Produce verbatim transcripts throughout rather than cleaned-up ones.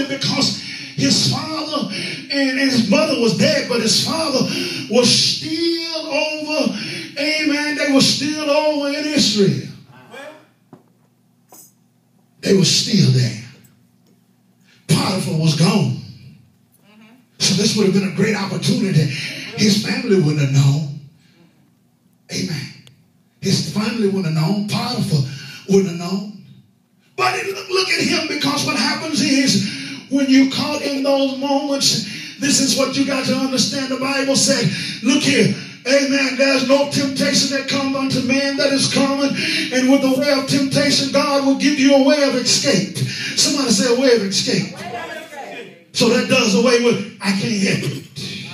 only because his father and his mother was dead, but his father was still over, amen, they were still over in Israel. They were still there. Potiphar was gone. So this would have been a great opportunity. His family wouldn't have known. Amen. His family wouldn't have known. Potiphar wouldn't have known. But look, look at him, because what happens is when you're caught in those moments, this is what you got to understand. The Bible said, look here, amen, there's no temptation that comes unto man that is common, and with the way of temptation, God will give you a way of escape. Somebody say a way of escape. So that does away with, I can't help it.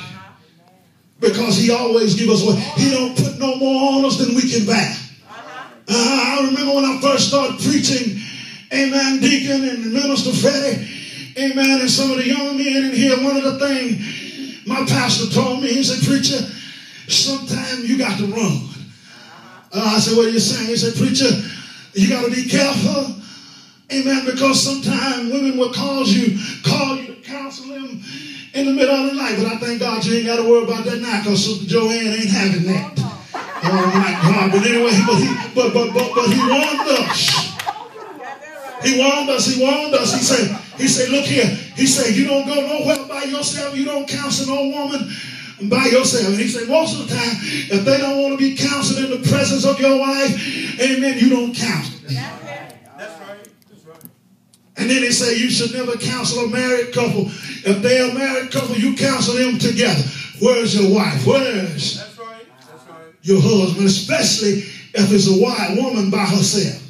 Because he always gives us away. He don't put no more on us than we can bear. Uh, I remember when I first started preaching, amen, Deacon and Minister Freddie, amen, and some of the young men in here, one of the things my pastor told me, he said, preacher, sometimes you got to run. Uh, I said, what are you saying? He said, preacher, you got to be careful. Amen, because sometimes women will cause you, call you to counsel them in the middle of the night. But I thank God you ain't got to worry about that now, because Sister Joanne ain't having that. Oh my God. But anyway, but he, but, but, but, but he warned us. He warned us, he warned us. He said, he said, look here. He said, you don't go nowhere by yourself. You don't counsel no woman by yourself. And he said, most of the time, if they don't want to be counseled in the presence of your wife, amen, you don't counsel them. That's right. That's right. And then he said, you should never counsel a married couple. If they're a married couple, you counsel them together. Where's your wife? Where's That's right. That's right. your husband? Especially if it's a white woman by herself.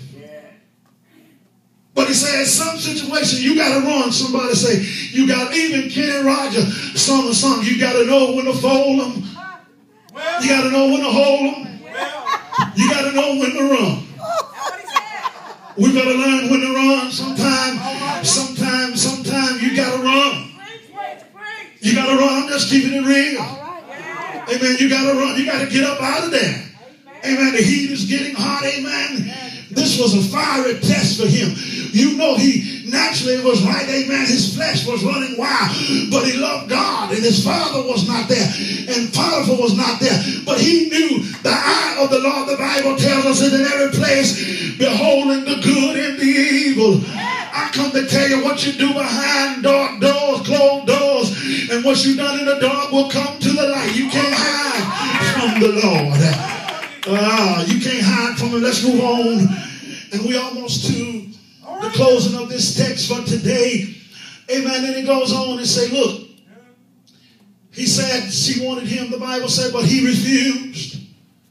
But he said, in some situation, you got to run. Somebody say, you got, even Kenny Rogers, song a song, you got to know when to fold them. You got to know when to hold them. You got to know when to run. We got to learn when to run. Sometimes, sometimes, sometimes you got to run. You got to run. I'm just keeping it real. Amen. You got to run. You got to get up out of there. Amen. The heat is getting hot. Amen. This was a fiery test for him. You know, he naturally was right, amen. His flesh was running wild, but he loved God, and his father was not there, and Potiphar was not there. But he knew the eye of the Lord, the Bible tells us, is in every place, beholding the good and the evil. I come to tell you, what you do behind dark doors, closed doors, and what you done in the dark will come to the light. You can't hide from the Lord. Ah, you can't hide from him. Let's move on. And we almost to the closing of this text for today. Amen. And it goes on and say, look, he said she wanted him, the Bible said, but he refused.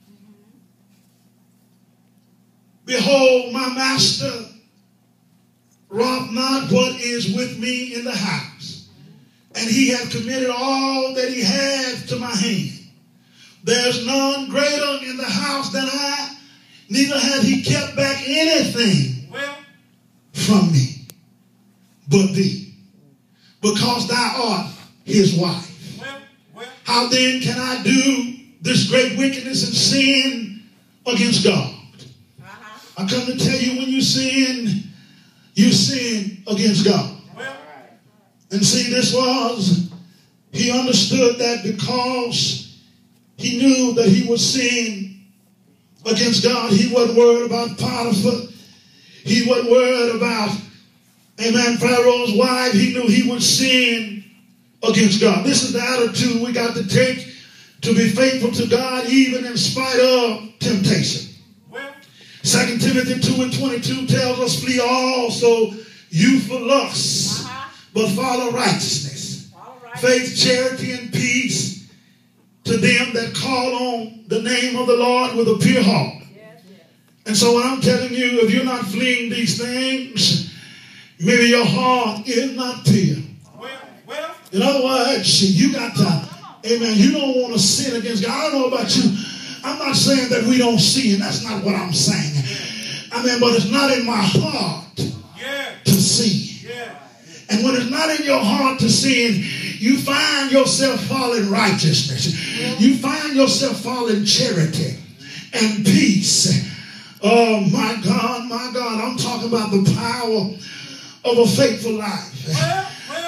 Behold, my master robbed not what is with me in the house, and he hath committed all that he hath to my hand. There's none greater in the house than I, neither hath he kept back anything well. from me but thee, because thou art his wife. Well, well. How then can I do this great wickedness and sin against God? Uh-huh. I come to tell you, when you sin, you sin against God. Well. And see, this was, he understood that because he knew that he would sin against God. He wasn't worried about Potiphar. He wasn't worried about, amen, Pharaoh's wife. He knew he would sin against God. This is the attitude we got to take to be faithful to God, even in spite of temptation. Well, Second Timothy two and twenty-two tells us, flee also youthful lusts, uh-huh. but follow righteousness, follow righteousness, faith, charity, and peace, to them that call on the name of the Lord with a pure heart. Yes, yes. And so what I'm telling you, if you're not fleeing these things, maybe your heart is not pure. Well, well. In other words, you got to, amen, you don't want to sin against God. I don't know about you. I'm not saying that we don't sin. That's not what I'm saying. I mean, but it's not in my heart yeah. to sin. Yeah. And when it's not in your heart to sin, you find yourself following righteousness. You find yourself following charity and peace. Oh, my God, my God. I'm talking about the power of a faithful life.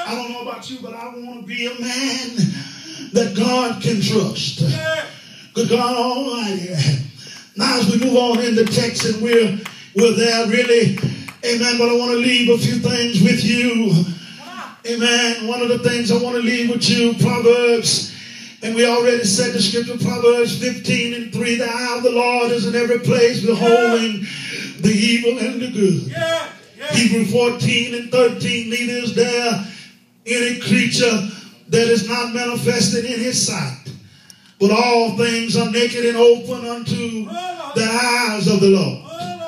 I don't know about you, but I want to be a man that God can trust. Good God Almighty. Now as we move on in the text and we're, we're there really, amen, but I want to leave a few things with you. Amen. One of the things I want to leave with you, Proverbs, and we already said the scripture, Proverbs fifteen and three, the eye of the Lord is in every place, beholding the evil and the good. Yeah. Yeah. Hebrew fourteen and thirteen, neither is there any creature that is not manifested in his sight, but all things are naked and open unto the eyes of the Lord.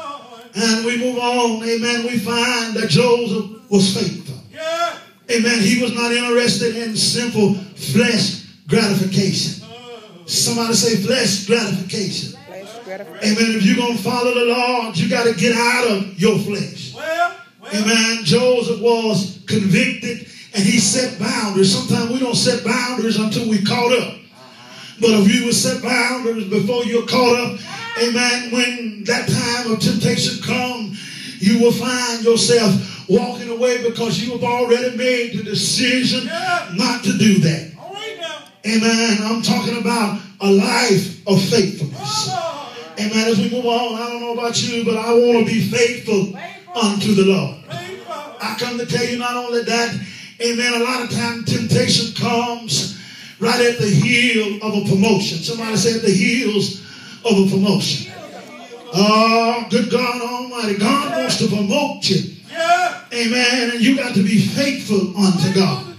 And we move on, amen, we find that Joseph was faithful. Yeah. Amen, he was not interested in simple flesh gratification. Somebody say flesh gratification. Flesh gratification. Amen, if you're going to follow the Lord, you got to get out of your flesh. Well, well. Amen, Joseph was convicted and he set boundaries. Sometimes we don't set boundaries until we caught up. But if you will set boundaries before you're caught up, amen, when that time of temptation comes, you will find yourself walking away because you have already made the decision yeah. not to do that. All right now. Amen. I'm talking about a life of faithfulness. Oh. Amen. As we move on, I don't know about you, but I want to be faithful, faithful. unto the Lord. Faithful. I come to tell you not only that, amen, a lot of times temptation comes right at the heel of a promotion. Somebody say at the heels of a promotion. Oh, good God Almighty. God yeah. wants to promote you. Yeah. Amen. And you got to be faithful unto God.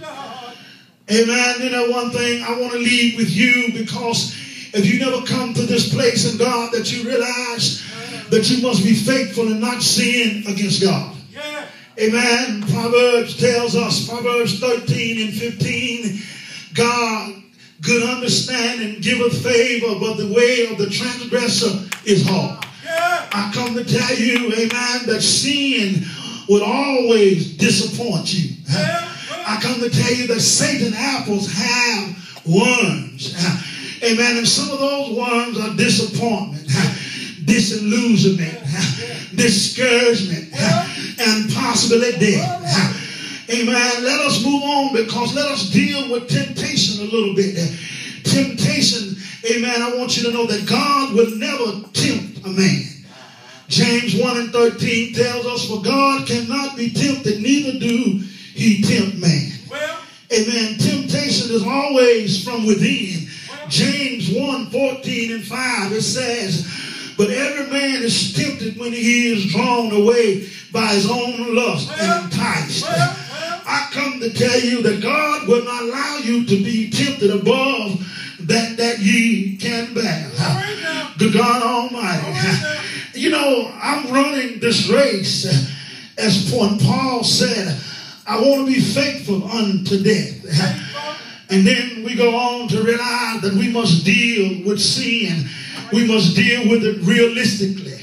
Amen. You know, one thing I want to leave with you, because if you never come to this place in God that you realize that you must be faithful and not sin against God. Yeah. Amen. Proverbs tells us, Proverbs thirteen and fifteen, God, good understanding giveth favor, but the way of the transgressor is hard. Yeah. I come to tell you, amen, that sin would always disappoint you. Yeah. I come to tell you that Satan apples have worms. Amen. And some of those worms are disappointment, disillusionment, discouragement, and possibly death. Amen. Let us move on, because let us deal with temptation a little bit. Temptation, amen, I want you to know that God will never tempt a man. James one and thirteen tells us, for God cannot be tempted, neither do he tempt man. Well, amen. Temptation is always from within. Well, James one, fourteen and five, it says, but every man is tempted when he is drawn away by his own lust well, and enticed. Well, well, I come to tell you that God will not allow you to be tempted above that that ye can bear. Right, good God Almighty. Right, you know, I'm running this race, as Paul said, I want to be faithful unto death. And then we go on to realize that we must deal with sin. We must deal with it realistically,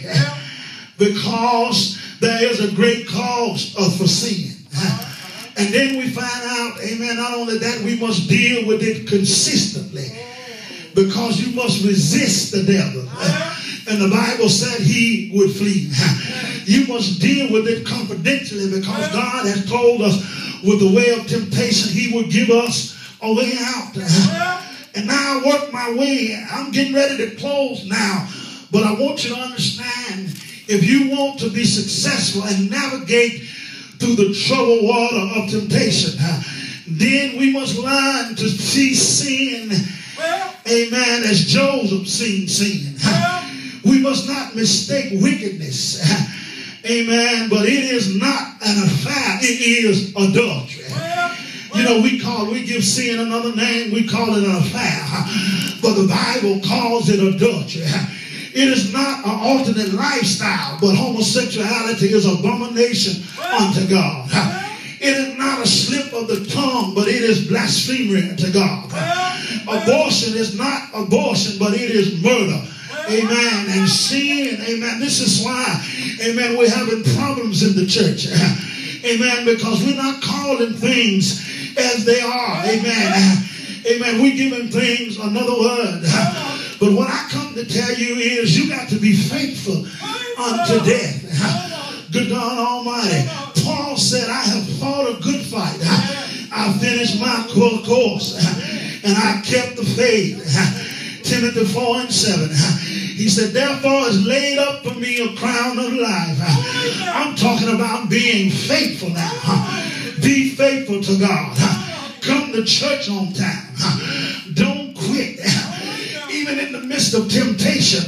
because there is a great cost of for sin. And then we find out, amen, not only that, we must deal with it consistently, because you must resist the devil. And the Bible said he would flee. You must deal with it confidentially, because God has told us with the way of temptation, he will give us a way out. And now I work my way. I'm getting ready to close now. But I want you to understand, if you want to be successful and navigate through the troubled water of temptation, then we must learn to see sin, amen, as Joseph seen sin. We must not mistake wickedness, amen, but it is not an affair, it is adultery. You know, we call, we give sin another name, we call it an affair, but the Bible calls it adultery. It is not an alternate lifestyle, but homosexuality is abomination unto God. It is not a slip of the tongue, but it is blasphemy to God. Abortion is not abortion, but it is murder. Amen. And sin, amen. This is why, amen, we're having problems in the church. Amen. Because we're not calling things as they are. Amen. Amen. We're giving things another word. But what I come to tell you is you got to be faithful unto death. Good God Almighty. Paul said, I have fought a good fight. finished my course and I kept the faith. Timothy four and seven. He said, therefore is laid up for me a crown of life. I'm talking about being faithful now. Be faithful to God. Come to church on time. Don't quit. Even in the midst of temptation,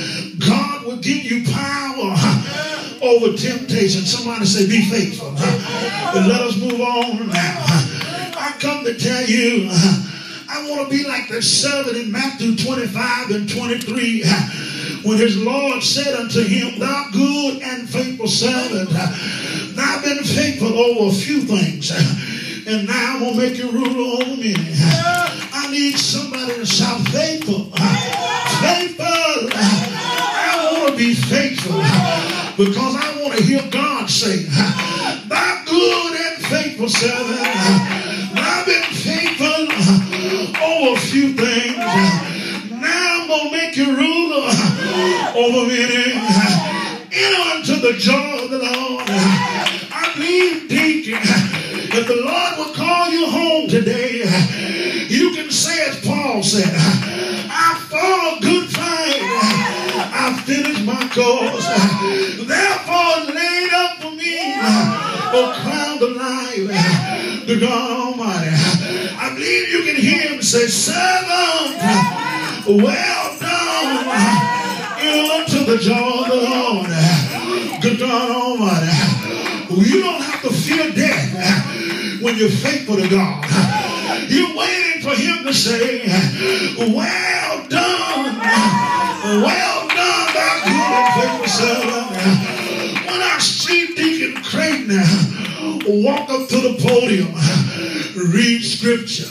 God will give you power over temptation. Somebody say, be faithful. But let us move on now. I come to tell you, I want to be like the servant in Matthew twenty-five and twenty-three, when his Lord said unto him, thou good and faithful servant, thou been faithful over a few things, and now I'm going to make you ruler over many. I need somebody to shout faithful. Faithful. I want to be faithful because I want to hear God say, thou good and faithful servant, thou been faithful over a few things. Now I'm going to make you ruler over many. Enter into the joy of the Lord. I believe, deacon, if the Lord will call you home today, you can say as Paul said, I fought a good fight. I finished my course. Therefore laid up for me a crown of life. To God Almighty. I believe you can hear him say, servant, well done. Into the joy of the Lord. Good God Almighty. You don't have to fear death when you're faithful to God. You're waiting for him to say, well done. Well done, thou good and faithful servant. When I see Deacon Creighton walk up to the podium, read scripture,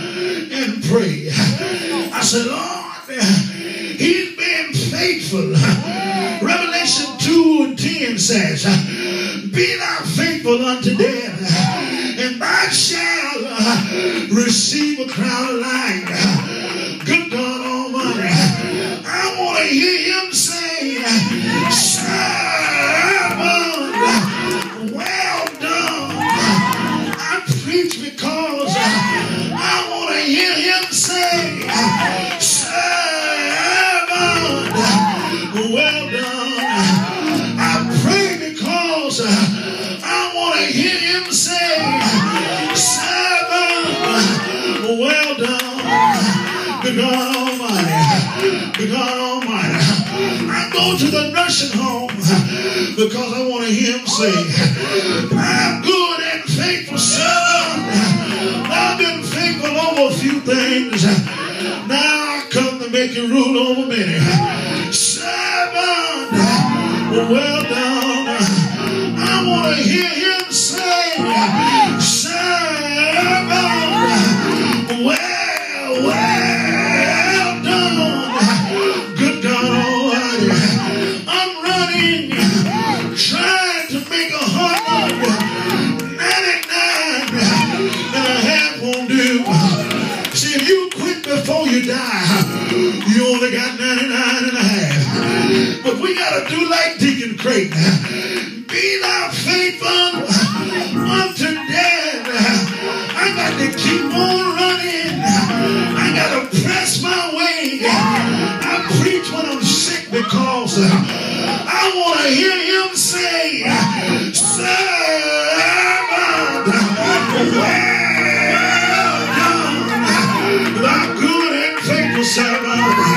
and pray, I said, Lord, he's been faithful. Revelation two and ten says, be thou faithful unto death, and thou shalt receive a crown of life. Good God Almighty. I want to hear him say, servant, well done. I preach because I want to hear him say, servant, well done. I pray because I want to hear him say, servant, well done. Good God Almighty. Good God Almighty. I go to the nursing home because I want to hear him say, I'm good and faithful servant. I've been faithful over a few things. Now I come to make you rule over many. Servant, well done. I want to hear him say, servant, well, well done. Good God Almighty. I'm running, trying to make a hundred, ninety-nine and a half won't do. See, if you quit before you die, you only got ninety-nine and a half. But we got to do like Deacon Creighton. Be thou faithful unto death. I got to keep on running. I got to press my way. I preach when I'm sick because I want to hear him say, servant, well done, thy good and faithful servant.